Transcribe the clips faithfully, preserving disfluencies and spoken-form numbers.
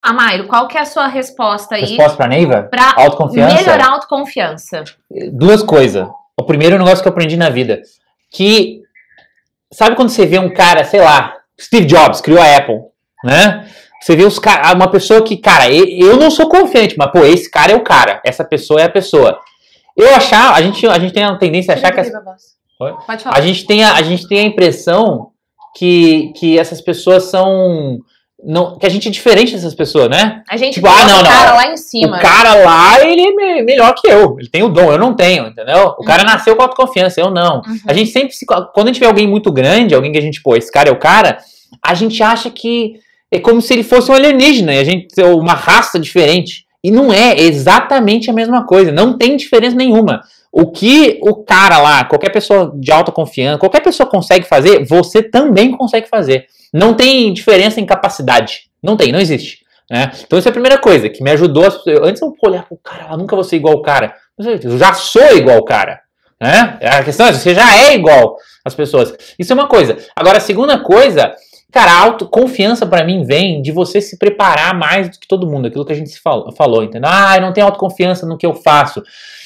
Ah, Mairo, qual que é a sua resposta aí? Resposta pra Neiva? Pra autoconfiança? melhorar a autoconfiança. Duas coisas. O primeiro negócio que eu aprendi na vida. Que, sabe quando você vê um cara, sei lá, Steve Jobs criou a Apple, né? Você vê os cara, uma pessoa que, cara, eu não sou confiante, mas, pô, esse cara é o cara. Essa pessoa é a pessoa. Eu achar, a gente, a gente tem a tendência a achar que... As, Pode falar. A gente tem a, a gente tem a impressão que, que essas pessoas são... Não, que a gente é diferente dessas pessoas, né? A gente tipo, ah, não, o cara não, lá em cima. O cara lá, ele é me, melhor que eu. Ele tem o dom, eu não tenho, entendeu? O cara Uhum. nasceu com autoconfiança, eu não. Uhum. A gente sempre, se, quando a gente vê alguém muito grande, alguém que a gente, pô, esse cara é o cara, a gente acha que é como se ele fosse um alienígena, e a gente é uma raça diferente. E não é, é exatamente a mesma coisa, não tem diferença nenhuma. O que o cara lá, qualquer pessoa de autoconfiança, qualquer pessoa consegue fazer, você também consegue fazer. Não tem diferença em capacidade. Não tem, não existe. Né? Então essa é a primeira coisa que me ajudou. A, antes eu olhar pro cara, eu nunca vou ser igual o cara. Eu já sou igual o cara. Né? A questão é, você já é igual às pessoas. Isso é uma coisa. Agora, a segunda coisa, cara, a autoconfiança pra mim vem de você se preparar mais do que todo mundo. Aquilo que a gente se falou, falou entendeu? Ah, eu não tenho autoconfiança no que eu faço.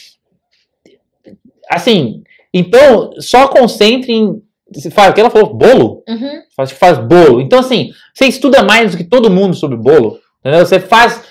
Assim, então, só concentre em... Você faz o que ela falou? Bolo? Uhum. Faz, faz bolo. Então, assim, você estuda mais do que todo mundo sobre bolo. Entendeu? Você faz...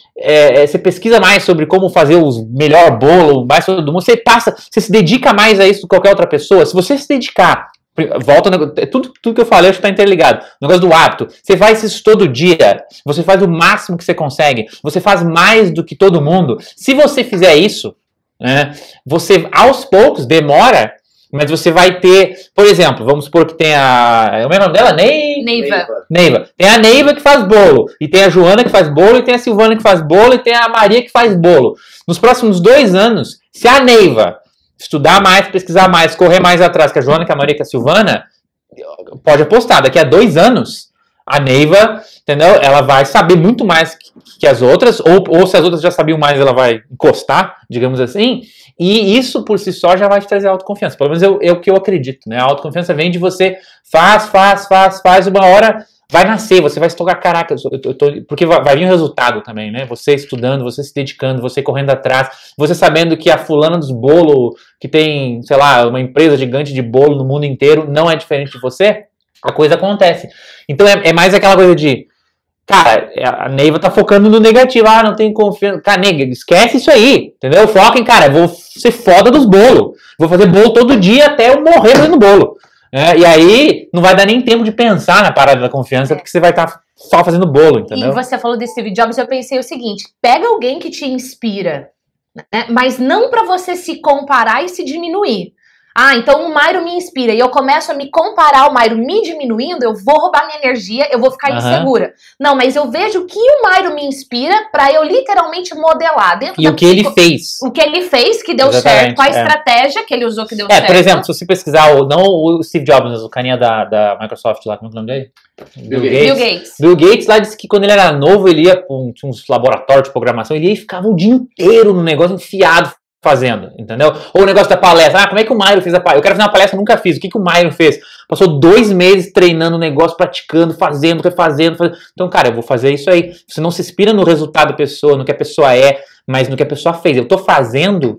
É, você pesquisa mais sobre como fazer o melhor bolo, mais todo mundo. Você passa... Você se dedica mais a isso do que qualquer outra pessoa. Se você se dedicar... Volta... Tudo, tudo que eu falei, acho que está interligado. O negócio do hábito. Você faz isso todo dia. Você faz o máximo que você consegue. Você faz mais do que todo mundo. Se você fizer isso... Né, você, aos poucos, demora... Mas você vai ter, por exemplo, vamos supor que tem a... É o nome dela? Ney... Neiva. Neiva. Tem a Neiva que faz bolo. E tem a Joana que faz bolo. E tem a Silvana que faz bolo. E tem a Maria que faz bolo. Nos próximos dois anos, se a Neiva estudar mais, pesquisar mais, correr mais atrás que a Joana, que a Maria, que a Silvana, pode apostar, daqui a dois anos, a Neiva, entendeu? Ela vai saber muito mais que, que as outras. Ou, ou se as outras já sabiam mais, ela vai encostar, digamos assim. E isso por si só já vai te trazer autoconfiança. Pelo menos é, é o que eu acredito, né? A autoconfiança vem de você faz, faz, faz, faz, uma hora vai nascer, você vai se tocar, caraca, eu tô, eu tô, porque vai, vai vir o resultado também, né? Você estudando, você se dedicando, você correndo atrás, você sabendo que a fulana dos bolos, que tem, sei lá, uma empresa gigante de bolo no mundo inteiro, não é diferente de você, a coisa acontece. Então é, é mais aquela coisa de... Cara, a Neiva tá focando no negativo. Ah, não tenho confiança. Cara, nega, esquece isso aí. Entendeu? Foca em, cara, vou ser foda dos bolos. Vou fazer bolo todo dia até eu morrer fazendo bolo. É, e aí, não vai dar nem tempo de pensar na parada da confiança, porque você vai estar tá só fazendo bolo, entendeu? E você falou de Steve Jobs, eu pensei o seguinte: pega alguém que te inspira, né? Mas não pra você se comparar e se diminuir. Ah, então o Mairo me inspira e eu começo a me comparar ao Mairo me diminuindo, eu vou roubar minha energia, eu vou ficar uhum. insegura. Não, mas eu vejo que o Mairo me inspira pra eu literalmente modelar. Dentro e da o que ele fez. O que ele fez, que deu Exatamente, certo, qual a é. estratégia que ele usou que deu é, certo. Por exemplo, se você pesquisar, o, não o Steve Jobs, mas o carinha da, da Microsoft lá, como é o nome dele? Bill, Bill Gates. Bill Gates. Bill Gates lá disse que quando ele era novo, ele ia pra um, uns laboratórios de programação, ele ia e ficava o dia inteiro no negócio enfiado, fazendo, entendeu? Ou o negócio da palestra, ah, como é que o Mairo fez a palestra? Eu quero fazer uma palestra, eu nunca fiz, o que, que o Mairo fez? Passou dois meses treinando o negócio, praticando, fazendo, refazendo, fazendo. Então, cara, eu vou fazer isso aí. Você não se inspira no resultado da pessoa, no que a pessoa é, mas no que a pessoa fez. Eu tô fazendo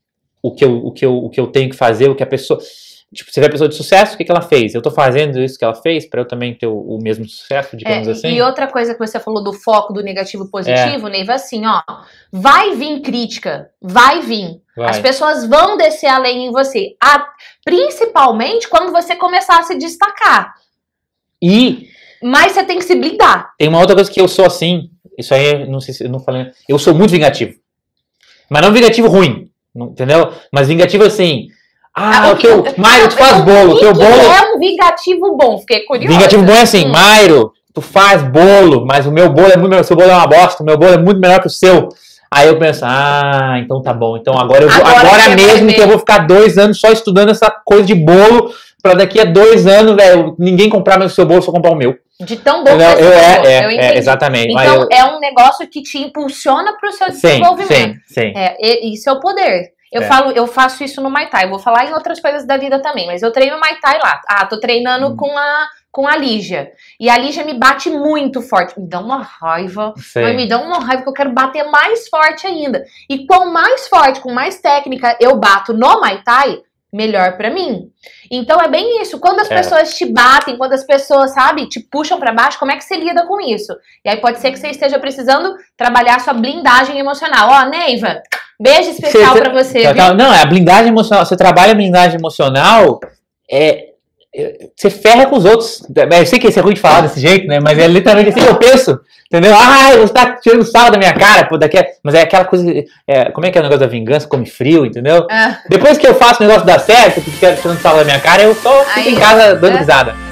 o que eu, o que eu, o que eu tenho que fazer, o que a pessoa... Tipo, você vê a pessoa de sucesso, o que, que ela fez? Eu tô fazendo isso que ela fez pra eu também ter o, o mesmo sucesso, digamos é, assim. E outra coisa que você falou do foco do negativo e positivo, é. Neiva, assim, ó, vai vir crítica, vai vir. Vai. As pessoas vão descer além em você, a, principalmente quando você começar a se destacar. E... Mas você tem que se blindar. Tem uma outra coisa que eu sou assim, isso aí, não sei se eu não falei, eu sou muito vingativo. Mas não vingativo ruim, entendeu? Mas vingativo assim... Ah, ah, o teu, Mairo, tu faz bolo, o teu bolo... é um vingativo bom, fiquei curiosa. Vingativo bom é assim, hum. Mairo, tu faz bolo, mas o meu bolo é muito melhor, o seu bolo é uma bosta, o meu bolo é muito melhor que o seu. Aí eu penso, ah, então tá bom, então agora, eu vou, agora, agora mesmo que eu vou ficar dois anos só estudando essa coisa de bolo, pra daqui a dois anos, velho, ninguém comprar mais o seu bolo, só comprar o meu. De tão bom que eu, você eu, é, é, eu é, exatamente. Então eu... é um negócio que te impulsiona pro seu desenvolvimento. Sim, sim. É, isso é o poder. Eu, é. falo, eu faço isso no Muay Thai, eu vou falar em outras coisas da vida também, mas eu treino Muay Thai lá. Ah, tô treinando hum. com, a, com a Lígia. E a Lígia me bate muito forte. Me dá uma raiva. Sei. Mas me dá uma raiva que eu quero bater mais forte ainda. E quanto mais forte, com mais técnica eu bato no Muay Thai, melhor pra mim. Então é bem isso. Quando as É. pessoas te batem, quando as pessoas, sabe, te puxam pra baixo, como é que você lida com isso? E aí pode ser que você esteja precisando trabalhar a sua blindagem emocional. Ó, Neiva, beijo especial Você- pra você, Tá, viu? tá. Não, é a blindagem emocional. Você trabalha a blindagem emocional, é, é, você ferra com os outros. Eu sei que isso é ruim de falar desse jeito, né? Mas é literalmente assim que eu penso. Entendeu? Ah, você tá tirando sarro da minha cara, pô, daqui a... Mas é aquela coisa. É, como é que é o negócio da vingança? Come frio, entendeu? Ah. Depois que eu faço o negócio dar certo, que fica tirando sarro da minha cara, eu só fico Aí, em casa dando é. risada.